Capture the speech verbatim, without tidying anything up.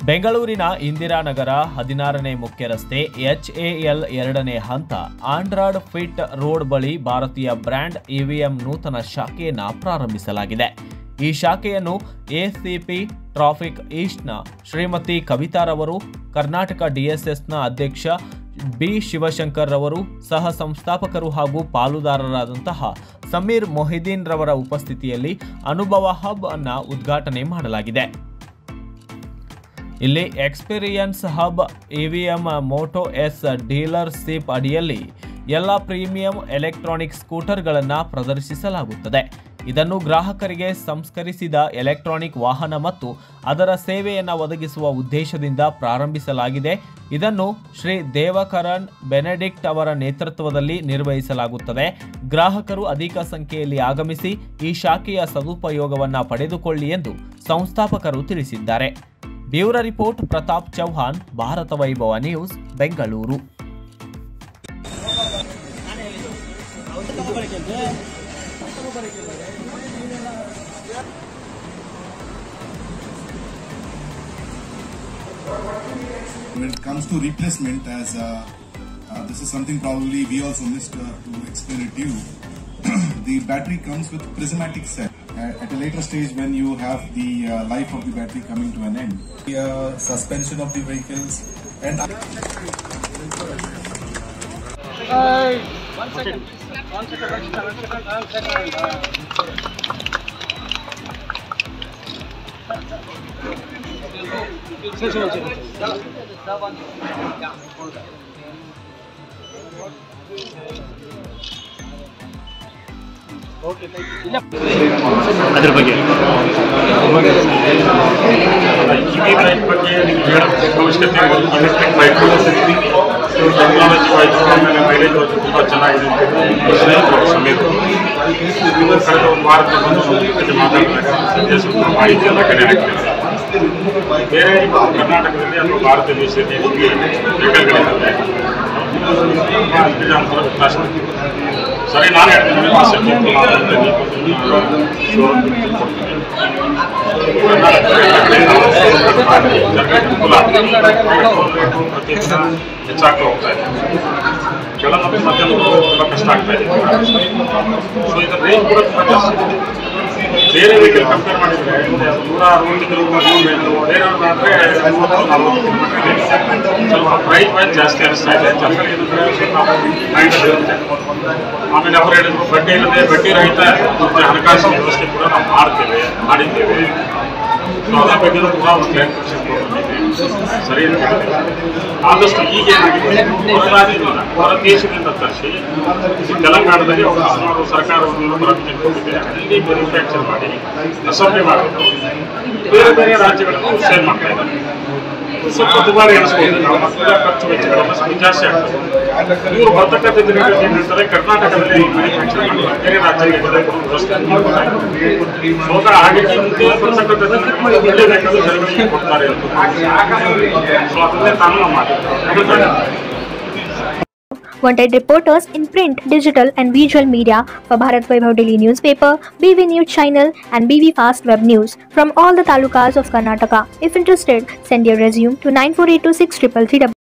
ಬೆಂಗಳೂರಿನ ಇಂದಿರಾನಗರ ಹದಿನಾರನೇ ಮುಖ್ಯ ರಸ್ತೆ ಎಚ್ಎಎಲ್ ಎರಡನೇ ಹಂತ ಆಂಡ್ರಾಯ್ಡ್ ಫಿಟ್ ರೋಡ್ ಬಳಿ ಭಾರತೀಯ ಬ್ರ್ಯಾಂಡ್ ಇವಿಎಂ ನೂತನ ಶಾಖೆಯನ್ನು ಪ್ರಾರಂಭಿಸಲಾಗಿದೆ. ಈ ಶಾಖೆಯನ್ನು ಎಸಿಪಿ ಟ್ರಾಫಿಕ್ ಈಸ್ಟ್ನ ಶ್ರೀಮತಿ ಕವಿತಾರವರು, ಕರ್ನಾಟಕ ಡಿಎಸ್ಎಸ್ನ ಅಧ್ಯಕ್ಷ ಬಿ ಶಿವಶಂಕರ್ ರವರು, ಸಹ ಸಂಸ್ಥಾಪಕರು ಹಾಗೂ ಪಾಲುದಾರರಾದಂತಹ ಸಮೀರ್ ಮೊಹಿದೀನ್ ರವರ ಉಪಸ್ಥಿತಿಯಲ್ಲಿ ಅನುಭವ ಹಬ್ ಅನ್ನು ಉದ್ಘಾಟನೆ ಮಾಡಲಾಗಿದೆ. ಇಲ್ಲಿ experience hub EVM moto S dealership ಅಡಿಯಲ್ಲಿ ಎಲ್ಲ ಪ್ರೀಮಿಯಂ ಎಲೆಕ್ಟ್ರಾನಿಕ್ ಸ್ಕೂಟರ್ಗಳನ್ನು ಪ್ರದರ್ಶಿಸಲಾಗುತ್ತದೆ. ಇದನ್ನು ಗ್ರಾಹಕರಿಗೆ ಸಂಸ್ಕರಿಸಿದ ಎಲೆಕ್ಟ್ರಾನಿಕ್ ವಾಹನ ಮತ್ತು ಅದರ ಸೇವೆಯನ್ನು ಒದಗಿಸುವ ಉದ್ದೇಶದಿಂದ ಪ್ರಾರಂಭಿಸಲಾಗಿದೆ. ಇದನ್ನು ಶ್ರೀ ದೇವಕರನ್ ಬೆನೆಡಿಕ್ಟ್ ಅವರ ನೇತೃತ್ವದಲ್ಲಿ ನಿರ್ವಹಿಸಲಾಗುತ್ತದೆ. ಗ್ರಾಹಕರು ಅಧಿಕ ಸಂಖ್ಯೆಯಲ್ಲಿ ಆಗಮಿಸಿ ಈ ಶಾಖೆಯ ಸದುಪಯೋಗವನ್ನು ಪಡೆದುಕೊಳ್ಳಿ ಎಂದು ಸಂಸ್ಥಾಪಕರು ತಿಳಿಸಿದ್ದಾರೆ. Bureau report Pratap Chauhan, Bharat Vaibhav news, Bengaluru. When it comes to replacement, as uh, uh, this is something probably we also missed uh, to explain it to you. The battery comes with prismatic cell. Uh, at a later stage, when you have the uh, life of the battery coming to an end, the uh, suspension of the vehicles and. Hey, one second. One second. One second. One second. Sure, sure, sure. Okay, thank you. ಅದರ ಬಗ್ಗೆ EV life ಬಗ್ಗೆ ನಿಮಗೆ ಹೇಳೋಕ್ಕೆ ಅವಶ್ಯಕತೆ ಇದೆ. Electric bike technology wise ಆಮೇಲೆ mileage ತುಂಬ ಚೆನ್ನಾಗಿದೆ ಅಂತ ಸಮೀರ್ ಇವರು ಕಳೆದ ಒಂದು ವಾರದ ಬಂದು ಜೊತೆ ಮಾತಾಡ್ತಾರೆ. ಸ್ವಲ್ಪ ಮಾಹಿತಿಯನ್ನು ಕಲೆ ಹಾಕ್ತಾರೆ. ಬೇರೆ ಕರ್ನಾಟಕದಲ್ಲಿ ಅಥವಾ ಭಾರತ ದೇಶದಲ್ಲಿ ವೆಹಿಕಲ್ಗಳಿದ್ದಾವೆ. ಸರಿ, ನಾನು ಹೇಳ್ತೀನಿ ಆಸಕ್ತಿ ಪ್ರತಿದಿನ ಹೆಚ್ಚಾಗ್ತಾ ಹೋಗ್ತಾ ಇದೆ. ಕೆಳ ಮತ್ತು ಮಧ್ಯಮ ತುಂಬ ಕಷ್ಟ ಆಗ್ತಾ ಇದೆ. ಸೊ ಇದರ ರೇಂಜ್ ಕೂಡ ತುಂಬ ಜಾಸ್ತಿ ಇದೆ. ಬೇರೆ ವೆಹಿಕಲ್ ಕಂಪೇರ್ ಮಾಡಿದರೆ ನೂರ ಅರವತ್ತು ಕಿಲೋಮೀಟರ್ ಬೇರೆಯವ್ರಾದರೆ ಮೂವತ್ತು ನಲ್ವತ್ತು ಕಿಲೋಮೀಟರ್ ಇದೆ. ಸ್ವಲ್ಪ ಪ್ರೈಸ್ ವೈಸ್ ಜಾಸ್ತಿ ಅನಿಸ್ತಾ ಇದೆ. ಜನರಿಗೆ ಏನಂದರೆ ಮೈಂಡ್ ಇರುತ್ತೆ. ಆಮೇಲೆ ಅವರು ಹೇಳಿದ್ರು ಬಡ್ಡಿ ಇಲ್ಲದೆ ಬಡ್ಡಿ ರಹಿತ ಹಣಕಾಸಿನ ವ್ಯವಸ್ಥೆ ಕೂಡ ನಾವು ಮಾಡ್ತೇವೆ ಮಾಡಿದ್ದೇವೆ. ಸೊ ಅದರ ಬಗ್ಗೆ ಕೂಡ ಒಂದು ಕ್ಲಾರಿಫಿಕೇಶನ್ ಕೊಟ್ಟಿದ್ದೀವಿ. ಸರಿ ಅಂತ ಹೇಳಿದೆ. ಆದಷ್ಟು ಈಗೇನಾಗಿದೆ, ಹೊರ ರಾಜ್ಯದಿಂದ ಹೊರ ದೇಶದಿಂದ ತರಿಸಿ ತೆಲಂಗಾಣದಲ್ಲಿ ಅವರು ಸುಮಾರು ಸರ್ಕಾರವನ್ನು ಪರ್ಮಿಷನ್ ಕೊಟ್ಟಿದೆ. ಅಲ್ಲಿ ಮ್ಯಾನುಫ್ಯಾಕ್ಚರ್ ಮಾಡಿ ಅಸೆಂಬ್ಲಿ ಮಾಡಿದ್ದು ಬೇರೆ ಬೇರೆ ರಾಜ್ಯಗಳನ್ನು ಸೇಲ್ ಮಾಡ್ತಾ ಇದ್ದಾರೆ. ಸ್ವಲ್ಪ ದುಬಾರಿ ಅನಿಸ್ಬೋದು. ನಾವು ಮಕ್ಕಳ ಖರ್ಚು ವೆಚ್ಚಗಳನ್ನು ಸ್ವಲ್ಪ ಜಾಸ್ತಿ ಆಗ್ತದೆ. ಇವರು ಬರ್ತಕ್ಕಂಥ ದಿನಗಳಲ್ಲಿ ಏನು ಹೇಳ್ತಾರೆ, ಕರ್ನಾಟಕದಲ್ಲಿ ಮ್ಯಾನುಫ್ಯಾಕ್ಚರ್ ಮಾಡಿ ಬೇರೆ ರಾಜ್ಯಗಳಿಗೆ ವ್ಯವಸ್ಥೆ ಹೋಗ ಹಾಗಾಗಿ ಮುಂದೆ ಬರ್ತಕ್ಕಂಥ ದಿನಗಳಲ್ಲಿ ಒಳ್ಳೆ ಬೇಕಾದ ಜನಗಳಿಗೆ ಕೊಡ್ತಾರೆ ಅಂತ. ಸೊ ಅದನ್ನೇ ತಾನು ಮಾಡಿದ್ದಾರೆ. Wanted reporters in print, digital and visual media for Bharat Vaibhav Daily Newspaper, B V News Channel and B V Fast Web News from all the talukas of Karnataka. If interested, send your resume to nine four eight two six three three three.